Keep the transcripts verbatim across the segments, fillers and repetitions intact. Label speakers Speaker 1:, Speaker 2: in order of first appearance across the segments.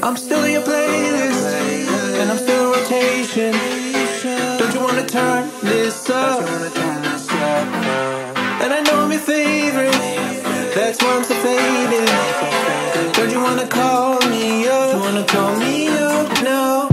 Speaker 1: I'm still in your playlist, and I'm still in rotation. Don't you wanna turn this up? And I know I'm your favorite, that's why I'm so faded. Don't you wanna call me up? You wanna call me up now?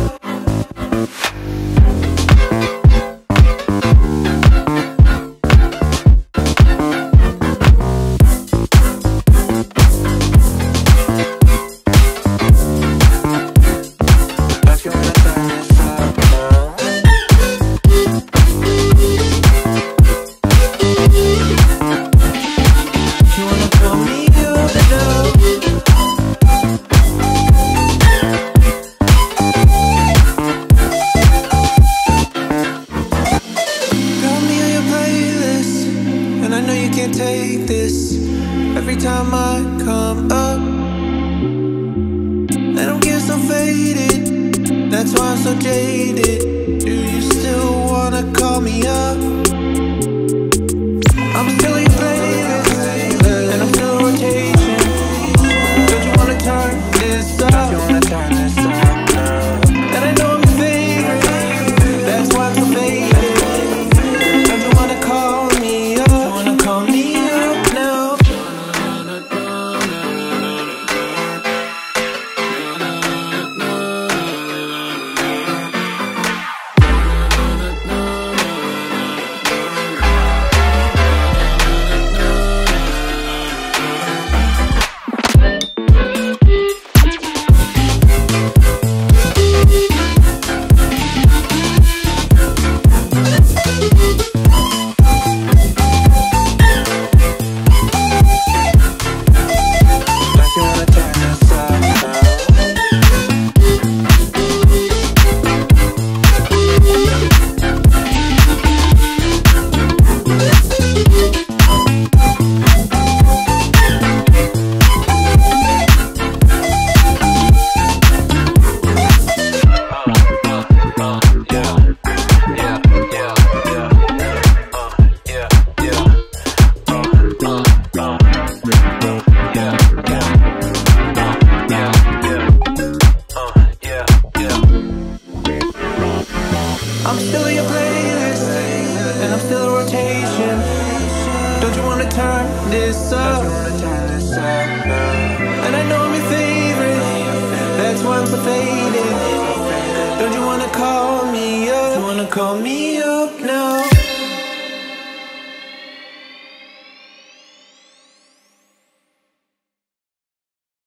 Speaker 1: Take this every time I come up, and I'm getting so faded, that's why I'm so jaded. Do you still wanna call me up? I'm still in your playlist, and I'm still in rotation. Don't you wanna turn this up? And I know I'm your favorite, that's why I'm so faded. Don't you wanna call me up? You wanna call me I'm still in your playlist, and I'm still in rotation. Don't you wanna turn this up? And I know I'm your favorite, that's why I'm so faded. Don't you wanna call me up? You wanna call me up now?